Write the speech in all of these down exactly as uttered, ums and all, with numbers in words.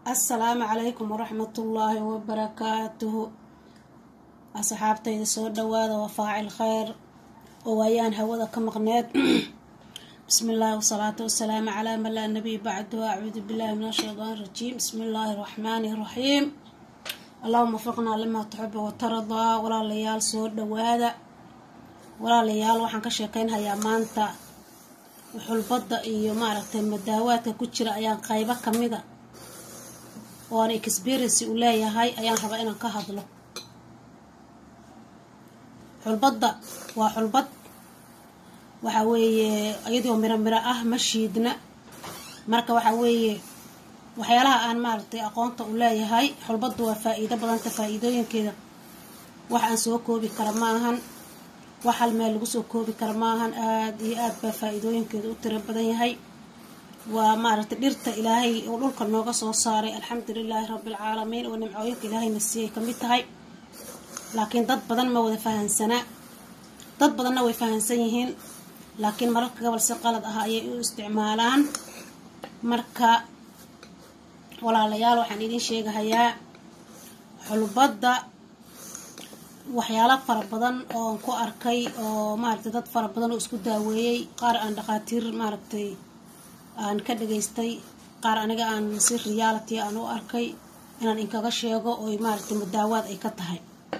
السلام عليكم ورحمة الله وبركاته. أصحابتي سو دواada وفاعل خير وويان هودا كمقناد. بسم الله والصلاة والسلام على من لا نبي بعد وأعوذ بالله من الشيطان الرجيم. بسم الله الرحمن الرحيم. اللهم وفقنا لما تحب وترضى. ولا ليال سو دواada ولا ليال waxaan ka sheekeynayaa maanta xulbada iyo maaragtay madaawaadka ku jira ayaan qaybo kamida oo aan experience u leeyahay ayaan rabaa inaan ka hadlo. xulbada waa xulbad waxa weeye iyadoo mira mira ah ma shiidna, marka waxa weeye waxyaalaha aan maaragtay aqoonta u leeyahay. xulbadu waa faa'iido badan, faa'iidooyinkeeda wax aan soo koobi kara ma ahan, wax hal meel lagu soo koobi kara ma ahan. aad iyo aad baa faa'iidooyinkeedu u tiro badan yahay. waa maaragtay dhirta ilaahay oo dhulka nooga soo saaray, alxamdulilaahi rabbil caalamiin, oo nimcooyinka ilaahay na siiyay kamid tahay. laakiin dad badan ma wada fahansana, dad badanna way fahansan yihiin, laakiin mararka gobol si qalad ah ayay u isticmaalaan. marka walaalayaal waxaan idin sheegahayaa xulbada waxyaalo fara badan oo aan ku arkay, oo maaragtay dad fara badan oo isku daaweeyay, qaar aan dhaqaatiir maaragtay aan ka dhageystay, qaar aniga aan si reality aan u arkay inaan inkaga sheego oo maaragtay madaawaad ay ka tahay.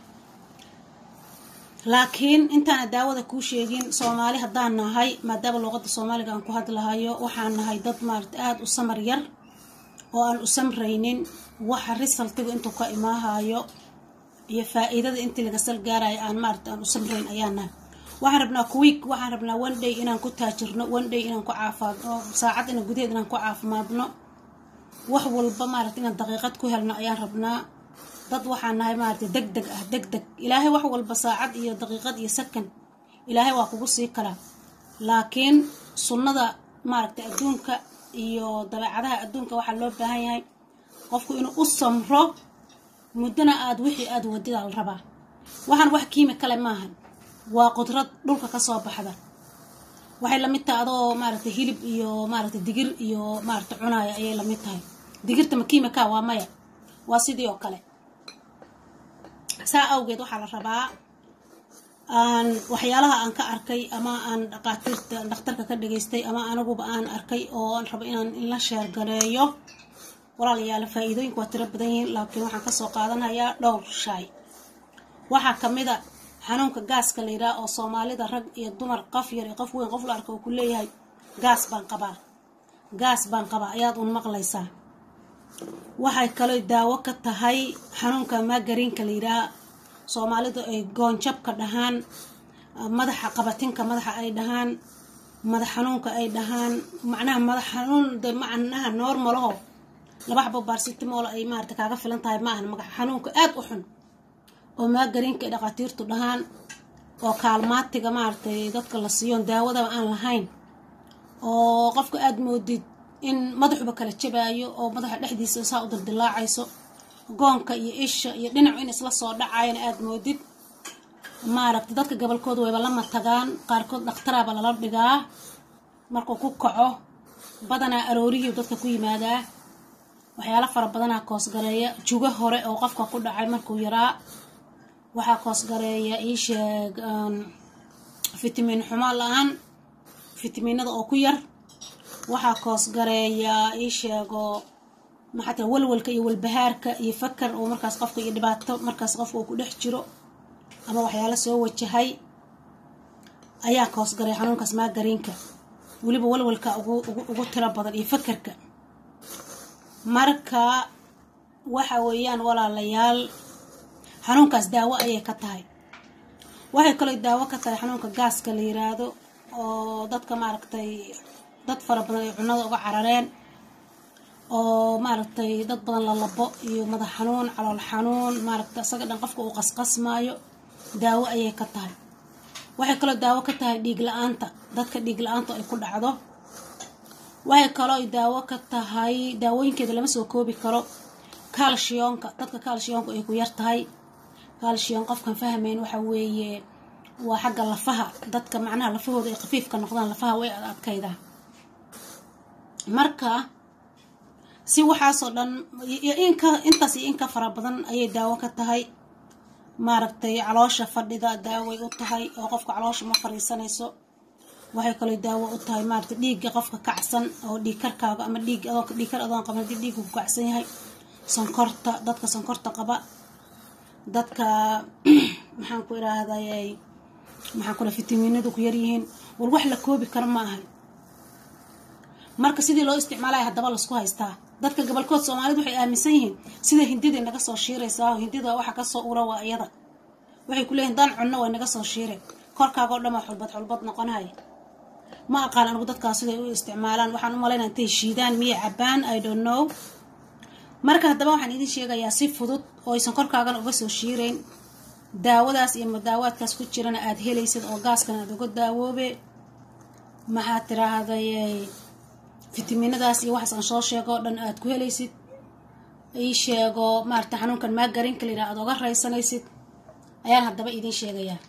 laakiin intaan daawada ku sheegin, Soomaali hadaan nahay, maadaama luqadda Soomaaliga aan ku hadlahayo, waxaan nahay dad maaragtay aad u samar yar oo aan u samraynin waxa resultiga intuu ka imaahayo iyo faa'iidada intii laga sal gaaray aan maaragtay aan u samrayn ayaan nahay. waxaan rabnaa quick, waxaan rabnaa one day inaan ku taajirno, one day inaan ku caafimaadno, saacad inaan gudaheed inaan ku caafimaadno, wax walba maaragtay inaan daqiiqad ku helno ayaan rabnaa. dad waxaan nahay maaragtay degdeg ah degdeg. ilaahay wax walba saacad iyo daqiiqad iyo second ilaahay waa kugu sii kala, laakiin sunnada maaragtay adduunka iyo dabeecadaha adduunka waxa loo baahan yahay qofku inuu u samro muddana aad wixii aad wadida la rabaa. waxaan wax kiimikale maahan, waa qudrad dhulka ka soo baxda. waxay la mid tahay adoo maaragtay hilib iyo maaragtay digir iyo maaragtay cunaaya ayay la mid tahay. digirta ma kiimika waa maya, waa sidii oo kale. saa awgeed waxaa la rabaa aan waxyaalaha aan ka arkay ama aan dhaqaatiirta dhakhtarka ka dhageystay ama anaguba aan arkay oo aan rabo inaan in la sheer gareeyo. walaalayaal faa'iidooyinku waa tiro badan yihiin, laakiin waxaan ka soo qaadanayaa dhowr shay. waxaa kamid a xanuunka gaaska la yidhaha oo Soomaalida rag iyo dumar, qof yar iyo qof weyn, qof la arko uu ku leeyahay gaas baan qabaa, gaas baan qabaa ayaad un maqlaysaa. waxay kaloo daawo ka tahay xanuunka maagariinka la yidhaha, Soomaalidu ay goonjabka dhahaan, madaxa qabatinka madaxa ay dhahaan, madax xanuunka ay dhahaan. macnaha madax xanuun de macnaha normalaho laba xabo paracetamol ay maaragtay kaaga filan tahay maahan. magax xanuunka aad u xun oo maagariinka ay dhaqaatiirtu dhahaan, oo kaalmaatiga maaragtay dadka la siiyo daawada aan lahayn, oo qofka aad moodid in madaxuba kala jabaayo oo madaxa dhexdiisa saa u dildilaacayso, goonka iyo isha iyo dhinacu in isla soo dhacayaan aad moodid. maaragtay dadka gobolkooda wayba lama tagaan, qaarkood dhaqtaraaba lala dhigaa markuu ku kaco. badanaa aroorihii dadka ku yimaadaa, waxyaalo fara badanaa koosgareeya. juga hore oo qofka ku dhacay markuu yaraa waxaa koosgareeya ii sheeg fitamiin xumo la-aan, fitamiinada oo ku yar. waxaa koosgareeya ii sheego maxaa walwalka iyo walbahaarka iyo fakar oo markaas qofka iyo dhibaato markaas qofka uu ku dhex jiro ama waxyaalo soo wajahay ayaa koosgareeya xanuunkaas maagariinka. weliba walwalka ugu ugu tiro badan iyo fakarka. marka waxa weeyaan walaalayaal xanuunkaas daawo ayay ka tahay. waxay kaloo daawo ka tahay xanuunka gaaska la yiraahdo oo dadka maaragtay dad fara badan ay cunada uga carareen, oo maaragtay dad badan la labo iyo madax xanuun, calool xanuun, maaragtay asaga dhan qofka uu qasqasmaayo. daawo ayay ka tahay. waxay kaloo daawo ka tahay dhiig la-aanta, dadka dhiig la-aanta ay ku dhacdo. waxay kaloo daawo ka tahay, daawooyinkeeda lama soo koobi karo, calciumka, dadka calciumka ay ku yar tahay. calcium qofkan fahmayn waxa weeye waa xagga lafaha, dadka macnaha lafahooda ay khafiifka noqdaan, lafaha way adkayda. marka si waxaasoo dhan inka intaas iyo inka fara badan ayay daawo ka tahay maaragtay caloosha fadhida daaway u tahay oo qofka caloosha ma fariisanayso waxay kale daawo u tahay maaragtay dhiigga qofka kacsan oo dhiig karkaaga ama dhiig adoo dhiig kar adoon qaban dhiig ku kacsan yahay sonkorta dadka sonkorta qaba dadka maxaan ku iraahday maxaan ku fitamiinadu ku yar yihiin wal wax la koobi kar ma aha marka sidii loo isticmaalay hadaba la isku haystaa dadka gobolkood Soomaalidu waxay aaminsan yihiin sida hindida naga soo shiiraysaa hindida waxa ka soo ura waa iyada waxay ku leeyihiin daan cunno way naga soo shiiray korkaaga oo dhama xulbad xulbad noqonahay ma aqaan anigu dadkaas sida ay u isticmaalaan waxaan u maleynaa intay shiidaan miya cabaan I don't know marka hadaba waxaan idin sheegayaa si fudud oo aysan korkaaga uga soo shiireyn daawadaas iyo madaawaadkaas ku jirana aad helaysid oo gaaskan aad uga daawoobe maxaa tiraahday fitamiinadaas iyo waxaas aan soo sheego dhan aad ku helaysid ay sheego maarta xanuunkan ma garin kaliya aad uga raysanaysid ayaan hadaba idin sheegayaa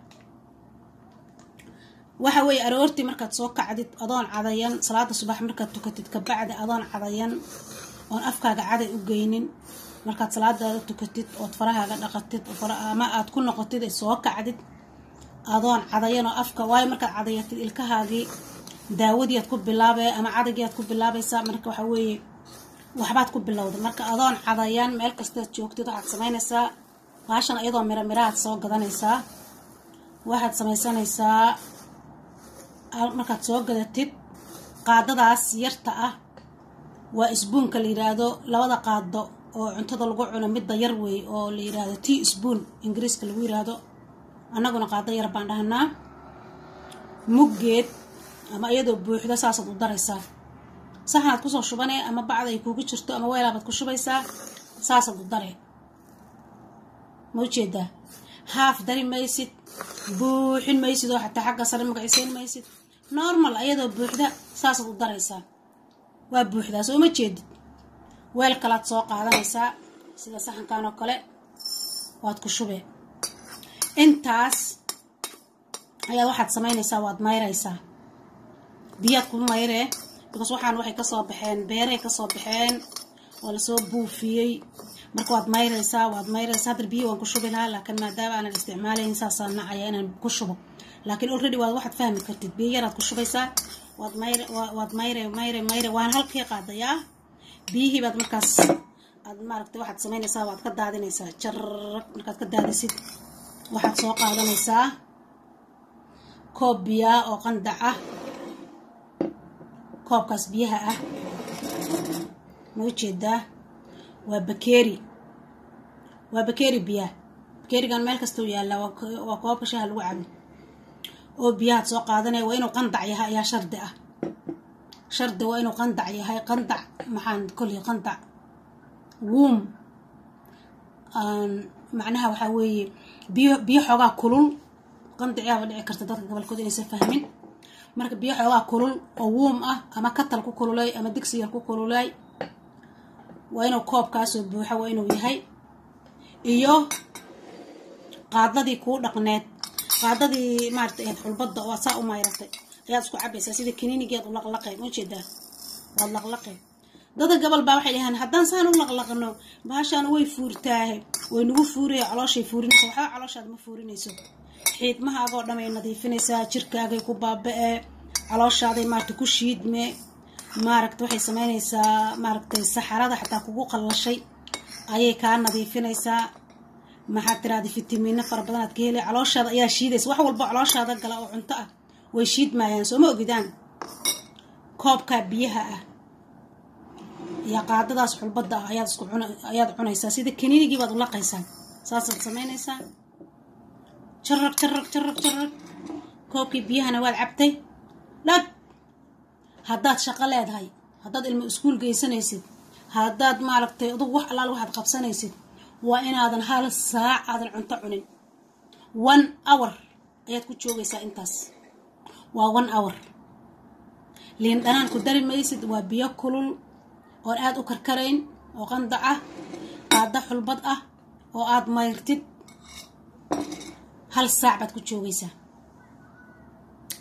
waxa way aroortii markaad soo kacdid adoon cadayan salaada subax markaad tukatid ka bacdi adoon cadayan oo afkaaga caday u geynin markaad salaadaada tukatid oo farahaaga dhaqatid oo ama aad ku noqotid soo kacdid adoon cadayan oo afka way markaad cadayatid ilkahaagii daawadii aad ku bilaabay ama cadagii aad ku bilaabaysaa marka waxa weeye waxbaad ku bilowday marka adoon cadayan meel kasta joogtid waxaad sameynaysaa baashan iyadoo mira miraad soo gadanaysaa waxaad samaysanaysaa markaad soo gadatid qaadadaas yarta ah waa isbuunka la yiraahdo labada qaado oo cuntada lagu cuno midda yar weey oo la yiraahdo teaspoon ingiriiska lagu yiraahdo annaguna qaado yar baan dhahnaa muggeed ama iyadoo buuxda saasad u daraysaa saxaad ku soo shubanay ama bacda ay kugu jirto ama weelaabad ku shubaysaa saasad u daray ma ujeedaa haaf dari maysid buuxin maysid oo xataa xagga sare magaciisayn maysid normal iyadoo buuxda saasad u daraysaa waa buuxdaa soo ma jeedid weel kalaad soo qaadanaysaa sida saxankan oo kale waad ku shubee intaas ayaa waxaad samaynaysaa waad mayraysaa biyaad ku mayree because waxaan waxay ka soo baxeen beeray ka soo baxeen oo la soo buufiyay marka waad mayraysaa waad mayraysaa hadda biyo waan ku shubi lahaa laakiin maadaama aan isticmaalayn saasaan nacaya inaan ku shubo laakiin already waad waxaad fahmi kartid biyo yaraad ku shubaysaa waad mayre waad mayre mayre mayre waan halkii qaadayaa biyihii baad markaas aad maaragtay waxaad samaynaysaa waad ka daadinaysaa jar markaad ka daadisid waxaad soo qaadanaysaa koob biyo oo qandac ah koobkaas biyaha ah ma ujeedaa waa bakeeri waa bakeeri biya bakeerigan meel kasta u yaala waa koobka shaaha lagu cabo oo biyaha soo qaadanaya waa inuu qandac yahay ayaa shardi ah shardi waa inuu qandac yahay qandac maxaan kulli qandac wum aan macnaha waxa weeye biyo biyo xogaa kulul qandaciya waa dhici karta dadka gobolkooda inaysan fahmin marka biyo xogaa kulul oo wum ah ama katal ku kululay ama digsi yar ku kululay waa inuu koobkaas oo buuxa waa inuu yahay iyo qaadadii ku dhaqneed qaadadii maartay ee xulbada oo saa u mayratay ayaad isku cabaysaa sida kiniinigeed u laqlaqay ma jeedaa waa laqlaqay dadka gobol baa waxay yahaan haddaan saan u laqlaqno baashaan way fuurtaahay way nagu fuuriyay calooshay fuurinaysaa waxa calooshaad ma fuurinayso xiidmahaaga oo dhamay nadiifinaysaa jirkaaga ku baaba'ee calooshaaday maartay ku shiidme maaragtay waxay sameynaysaa maaragtay saxarada xataa kugu qallashay ayay ka nadiifinaysaa maxaa tiraahday fitamiino fara badan aad ka helay calooshaada ayaa shiidaysa wax walba calooshaada gala oo cunto ah way shiidmayaan soo ma ogidaan koobka biyaha ah ya qaadadaas xulbada ah ayaad isku cuna ayaad cunaysaa sida kaniinigii baad u laqaysaa saasaad samaynaysaa jarrag jarrag jarrag jarrag koobkii biyahana waad cabtay dhag haddaad shaqo leedahay haddaad ilmo iskuul geysanaysid haddaad maaragtay adug wax allaal waxaad qabsanaysid waa inaadan hal saac aadan cunto cunin one hour ayaad ku joogaysaa intaas waa one hour liin dhanaan ku dari maysid waa biyo kulul oo aad u karkarayn oo qandac ah qaada xulbad ah oo aad mayrtid hal saac baad ku joogaysaa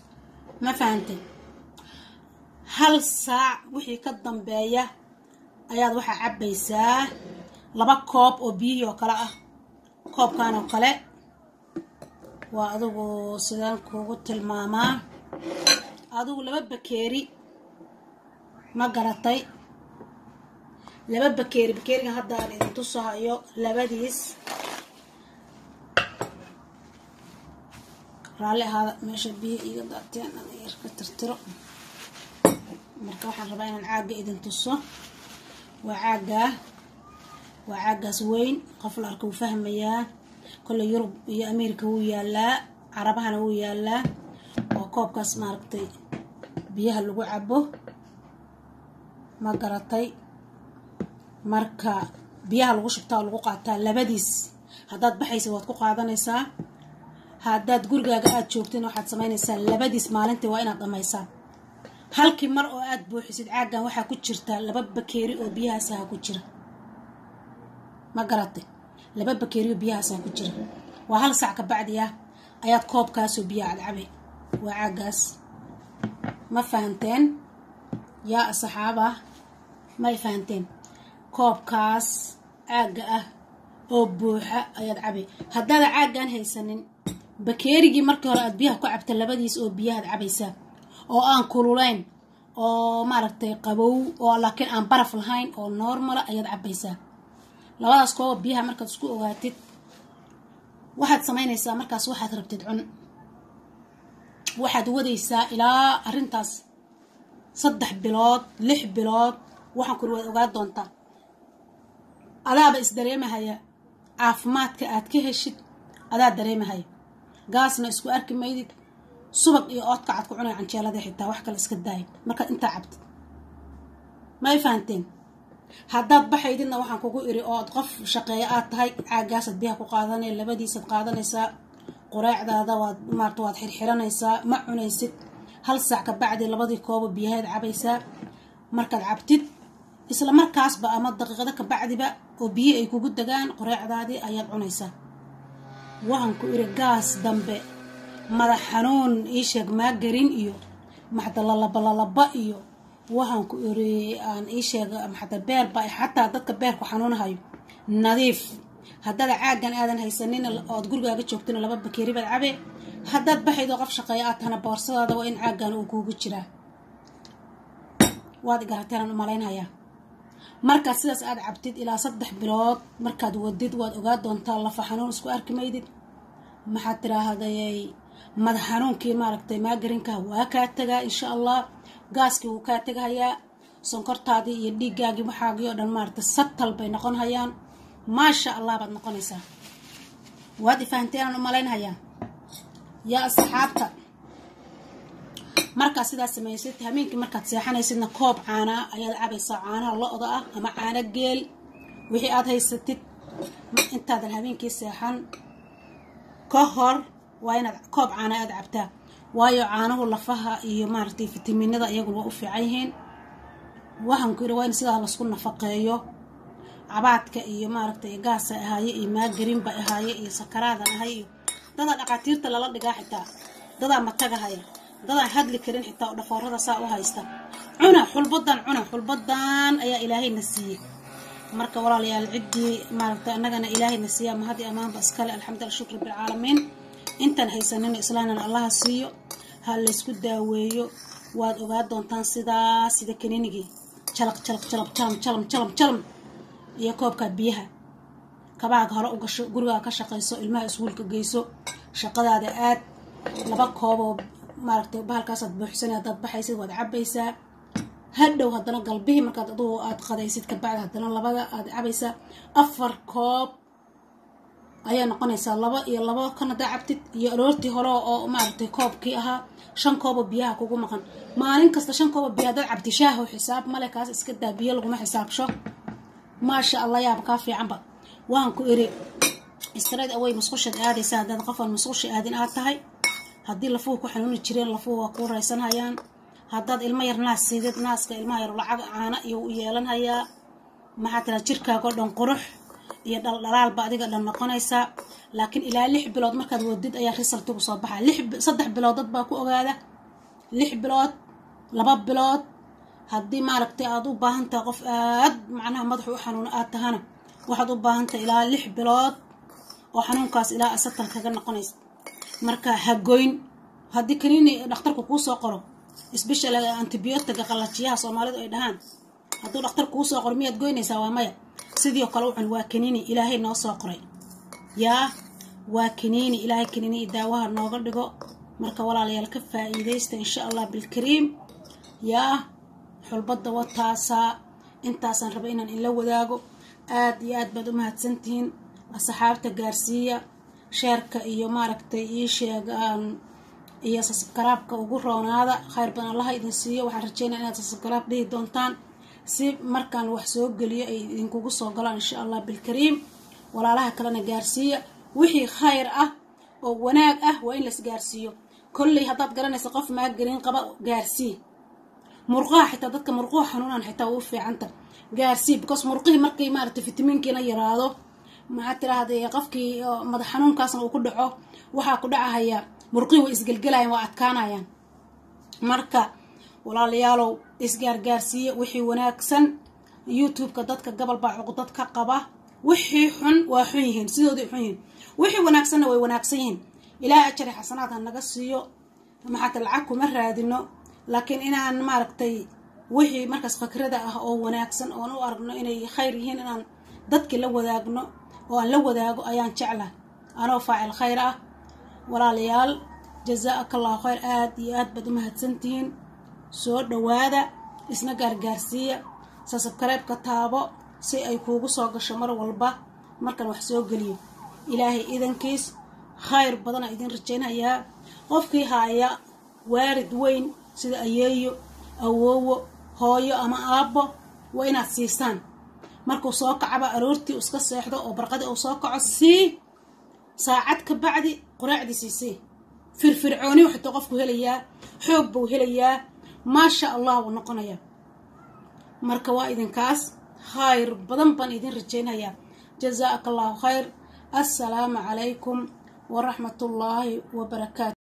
ma fahantay hal saac wixii ka dambeeya ayaad waxa cabaysaa laba koob oo biyo oo kala ah koobkan oo kale waa adigu sidaan kuugu tilmaamaa adigu laba bakeeri ma garatay laba bakeeri bakeeriga hadda aan idin tusahayo labadiis raali ahaada meesha biyo iga daateen aan yar ka tirtiro marka waxaan rabaa inaan caaga idin tuso waa caaga waa caagaas weyn qof la arko uu fahmayaa kole Yurub iyo Ameerika wuu yaalaa Carabahana wuu yaalaa oo koobkaas maaragtay biyaha lagu cabo ma garatay marka biyaha lagu shubtaa lagu qaataa labadiis haddaad baxaysa waad ku qaadanaysaa haddaad gurigaaga aad joogtin waxaad samaynaysaa labadiis maalintii waa inaad dhamaysaa halkii mar oo aad buuxisid caagan waxaa ku jirta laba bakeeri oo biyahaas ah ku jira ma garatay laba bakeeri oo biyahaas ah ku jira waa hal saac ka bacdi ah ayaad koobkaas oo biyo cabe waa caagaas ma fahanteen yaa asxaaba ma fahanteen koobkaas caaga ah oo buuxa ayaad cabe haddaad caagan haysanin bakeerigii markii hore aad biyaha ku cabta labadiis oo biyaha cabaysaa oo aan kululayn oo maaragtay qabow oo laakiin aan baraf lahayn oo normal ayaad cabaysaa labadaas koob biyaha markaad isku ogaatid waxaad samaynaysaa markaas waxaad rabtid cun waxaad wadaysaa ilaa arintaas saddex bilood lix bilood waxaan ku waad ogaa doontaa adaaba is dareemahaya caafimaadka aad ka heshid adaa dareemahaya gaasna isku arki maydid subag iyo oodka cad ku cunay canjeelada xitaa wax kale iska daay marka inta cabtid ma fahanteen haddaad baxaydina waxaan kugu iri oo qof shaqeeyo aad tahay caagaasad biyaha ku qaadanay labadiisad qaadanaysaa qoraacdaada waad maarto waad xirxiranaysaa ma cunaysid hal saac ka bacdi labadii koob biyaheed cabaysaa markaad cabtid isla markaasba ama daqiiqada ka bacdiba oo biyo ay kugu dagaan qoraacdaadii ayaad cunaysaa waxaan ku iri gaas dambe madax xanuun ii sheeg ma garin iyo maxdala laba iyo waxaan ku iri aan ii sheeg maxda beer ba xataa dadka beerku xanuunahayo nadiif haddaad caagan aadan haysanin oo gurigaaga joogtana laba bakeeri baad cabe haddaad baxaydo qof shaqeeyo aad tahana boorsadaada waa in caagan uu kugu jiraa waad garateen u malaynaya marka sidaas aad cabtid ilaa saddex bilood markaad wadid waad ogaa doontaa lafa xanuun isku arki maydid maxaad tiraahday madax xanuunkii maaragtay maagarinka waa ka tagaa insha Allah gaaskii wuu ka tagayaa sonkortaadii iyo dhiigaagii waxaagii oo dhan maaragtay satal bay noqon hayaan ma sha Allah baad noqonaysaa waad fahanteen u malaynaya yaa asxaabta marka sidaas sameeysid habeenkii markaad seexanaysidna koob caana ayaad cabaysaa caanaha lo'da ah ama caana geel wixii aad haysatid intaadan habeenkii seexan ka hor waa inaad koob caana aad cabtaa waayo caanuhu lafaha iyo maaragtay fitamiinada iyagu waa u fiican yihiin waxaan ku iri waa in sidaa la isku nafaqeeyo cabaadka iyo maaragtay gaasa ahaaye iyo maagarin ba ahaaye iyo sakaraada ahay iyo dada dhaqaatiirta lala dhigaa xitaa dada ma tagahaya dada hadli karin xitaa oo dhafoorada saa u haysta cuna xulbadan cuna xulbadan ayaa ilaahayna siiyay marka walaalayaal cidii maaragtay annagana ilaahayna siiya ma hadii amaan ba iskale alxamdulillah shukr bil caalamiin intan haysanin islaamna Allah siiyo ha la isku daaweeyo waad ogaa doontaan sida sida kaniinigi jalaq jalaq jalaq jalam jalam jalam jalam iyo koobka biyaha kabaaga hore u gasho guriga ka shaqeyso ilmaha iskuulka geyso shaqadaada aad laba koob oo maaragtay bahalkaas aad buuxsanay dad baxaysid waad cabaysaa hadhow haddana galbihi markaad adoo aad qadaysid ka bacda haddana labada aad cabaysaa afar koob ayaa noqonaysaa laba iyo laba kana daacabtid iyo aroortii hore oo maaragtay koobkii ahaa shan koob oo biyaha kugu maqan maalin kasta shan koob oo biyaha dad cabdi shaaho xisaab male kaas iska daa biyo lagu ma xisaabsho ma sha Allah yaab ka fiicanba waan ku iri istiraad away musqusha aadaysaa dad qof aan musqusha aadin aad tahay hadii lafuhu ku xanuuni jireen lafuhu waa ku raysanayaan haddaad ilmo yar naas siidad naaska ilmaha yar lacag caana iyo u yeelan hayaa maxaa tira jirkaaga oo dhan qurux iyo dhaldhalaal ba adiga dhan noqonaysa laakiin ilaa lix bilood markaad wadid ayaa result ugu soo baxaa lix saddex bilood dad baa ku ogaada lix bilood laba bilood هدي مالكتي أدو باهنتا قف آد معناها مدحو حنون آد تهانا واحد أدو باهنتا إلى لح بلاد وحنون كاس إلى أسطن كغن قنيس مركا هاقوين هدي كنيني دكتوركو كوسو قرو اسبيشال انتبيوتيك قلاتيها سوماليدو اي دهان هدو دكتور كوسو قرو مياد goynaysa waa maya sidii kale wuxuu waa kaniini ilaahay noo soo qoray yaa waa kaniini ilaahay kaniini daawaha nooga dhigo marka walaalayaal ka faa'iideysta insha Allah bil kariim yaa xulbada wataasa intaasan raba inaan ila wadaago aad iyo aad baad u mahadsantiin asxaabta gaarsiya sheerka iyo maaragtay ii sheegaan iyo subscribe-ka ugu roonaada khayr badan Allah idin siiyo waxaan rajeynayaa inaad subscribe dhihi doontaan si markaan wax soo galiyo ay idinkugu soo galaan insha Allah bil kariim walaalaha kalena gaarsiya wixii khayr ah oo wanaag ah waa in la isgaarsiyo kulli hadaad garanayso qof ma galin qaba gaarsiy murqaha xitaa dadka murqaha xanuunan xitaa uu fiicanta gaarsiy because murqihii markay maaragtay fitamiinkiina yaraado maxaa tiraahday qofkii madax xanuunkaasna uu ku dhaco waxa ku dhacaya murqihii way isgalgalayaan waa adkaanayaan marka walaalayaalow isgaargaarsiye wixii wanaagsan youtube-ka dadka gobol baa cuqdad ka qaba wixii xun waa xun yihiin sidoodii xun yihiin wixii wanaagsanna way wanaagsan yihiin ilaahay ajri xasanaad naga siiyo maxaa lacag kuma raadino laakiin inaan maaragtay wixii markaas fikrada ah oo wanaagsan oo aan u aragno inay khayr yihiin inaan dadka la wadaagno oo aan la wadaago ayaan jeclahay anoo faacil khayr ah walaalayaal jazaakallahu khayr aad iyo aad baad u mahadsantihiin soo dhawaada isna gaargaarsiya subscribe-ka taabo si ay kuugu soo gasho mar walba markan wax soo galiyo ilaahay idankiis khayr badan idin rajeynayaa qofkii haaya waarid weyn sida ayeeyo awoowo hooyo ama aabbo waa inaad siisaan markuu soo kacaba aroortii iska seexdo oo barqadi uu soo kaco si saacad ka bacdi quraacdi siisay firfircooni waxa qofku helayaa xoog buu helayaa ما شاء الله ونقنيا مركوا إذن كاس خير بدن بن إذن رجينا يا جزاك الله خير السلام عليكم ورحمة الله وبركاته.